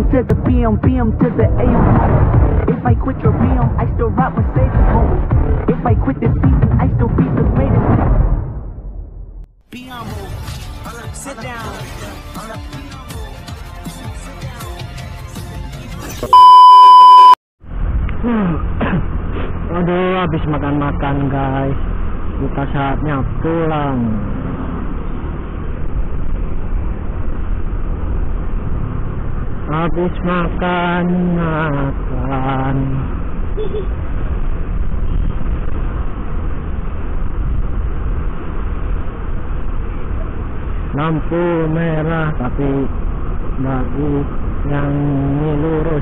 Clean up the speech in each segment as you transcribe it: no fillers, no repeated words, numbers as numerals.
to the PM, PM to the AM. If I quit your BM, I still rock Mercedes home. If I quit this season, I still be the greatest. BM, sit down. Aduh, habis makan-makan guys. Kita saatnya pulang. Habis makan. Lampu merah tapi bagus yang ini lurus.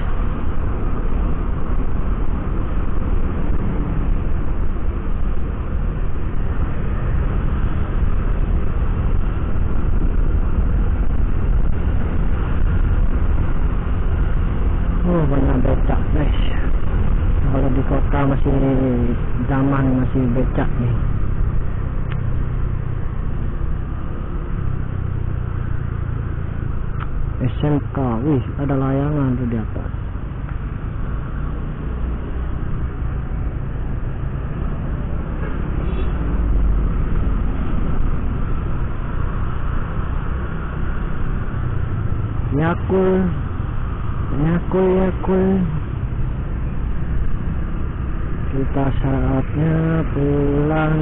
Banyak becak guys. Kalau di kota masih zaman masih becak nih. SMK, wih ada layangan tuh di atas. Yakul. Kita saatnya pulang.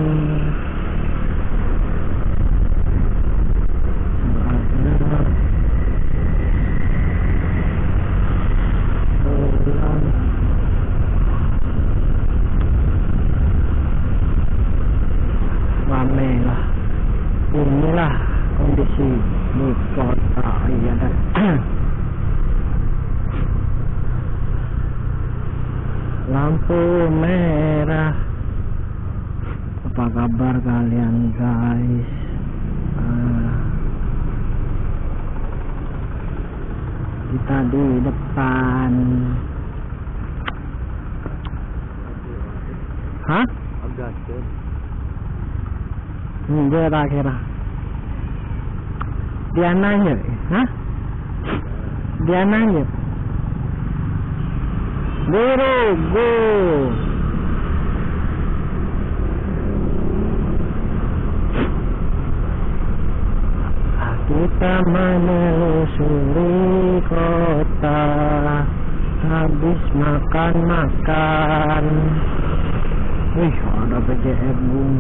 Rame lah. Inilah kondisi di kota Ibadah. Lampu merah. Apa kabar kalian guys? Kita di depan. Hah? Dia tak kira. Dia nanya. Hah? Dia nanya. Biru, go. Kita menelusuri kota. Habis makan. Wih, ada PJF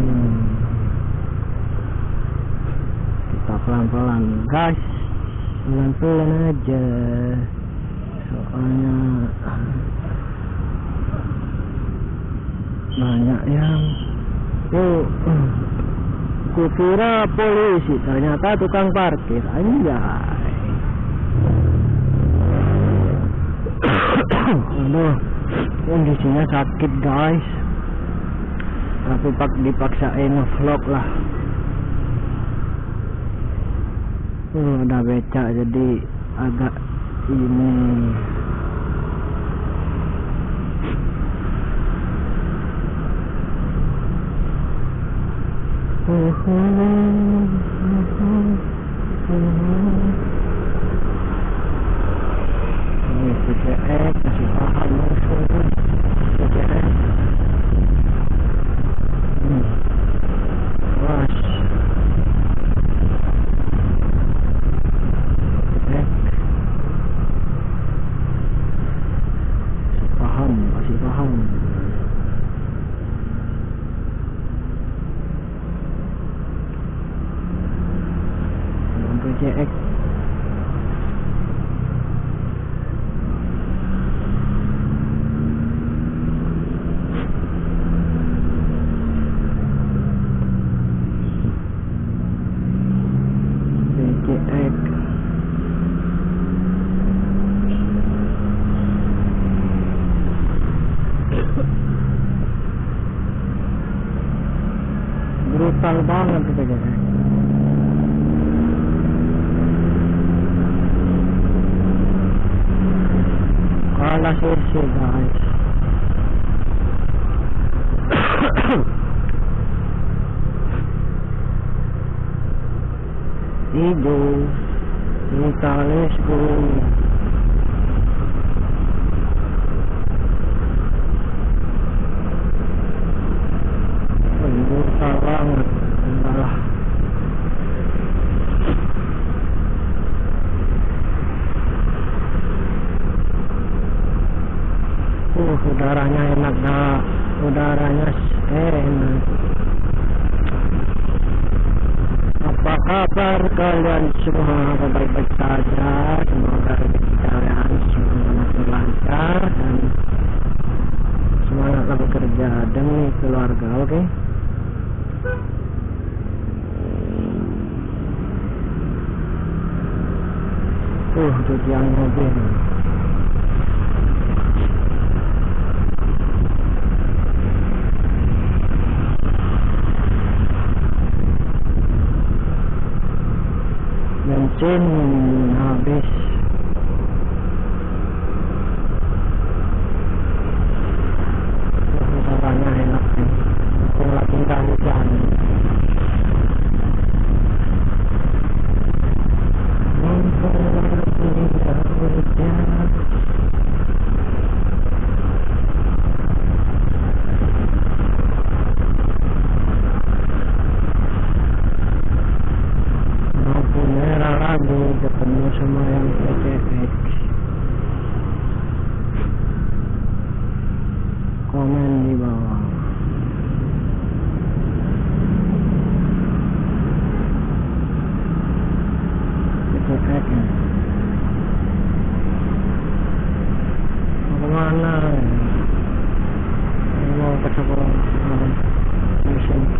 Kita pelan-pelan guys. Pelan-pelan aja. Soalnya banyak yang kukira polisi, ternyata tukang parkir. Anjay. Aduh, kondisinya sakit guys. Tapi dipaksain vlog lah. Ada becak jadi agak ini. Ini PJX masih paham langsung. PJX was PJX masih paham. PJX brutal banget PJX. Kalah sesi guys. Tidur Italisku udaranya enak, udaranya enak. Apa kabar kalian semua? Baik-baik saja, semoga rezeki kalian semakin lancar dan semangatlah bekerja demi keluarga. Oke? Cucian mobil. Bensin habis. Udaranya enak nih. Lagi nggak hujan. Ketemu sama yang PTX. Komen di bawah. PTX mau kemana? Mau ke sekolah SMK.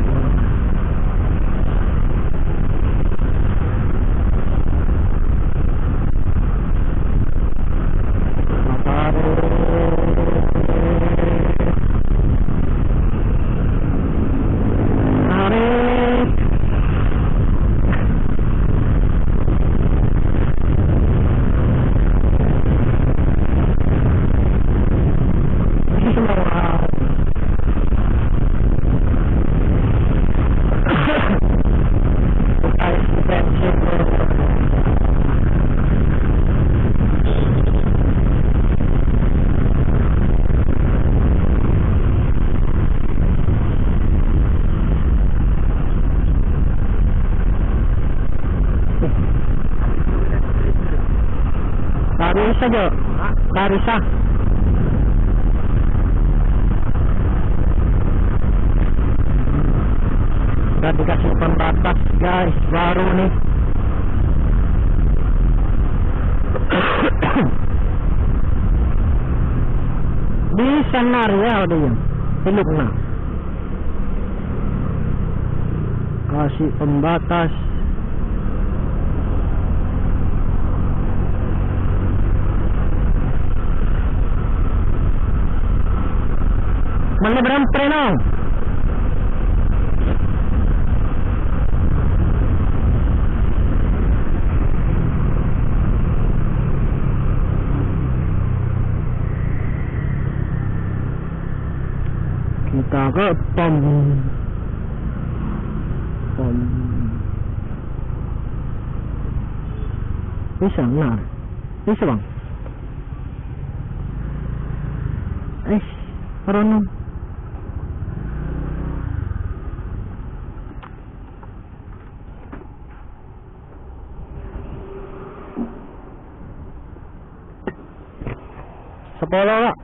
Saja, Karisa. Udah dikasih pembatas guys, baru nih. Di senario dia, pilihnya. Kasih pembatas. Mana berapa nong? Kita ke pom. Bisa benar. Bisa bang. Rono. Sepuluh lah.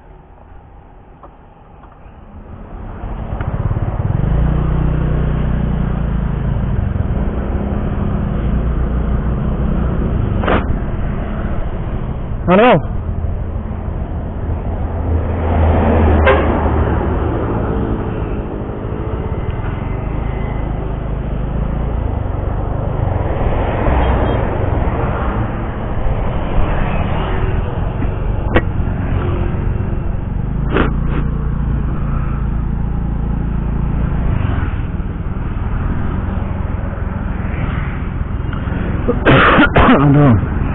Halo. Aduh.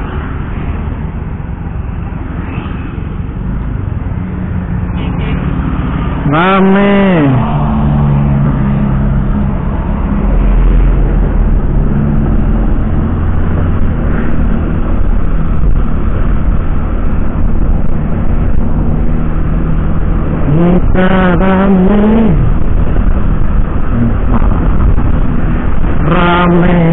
Rame. Kita rame. Rame.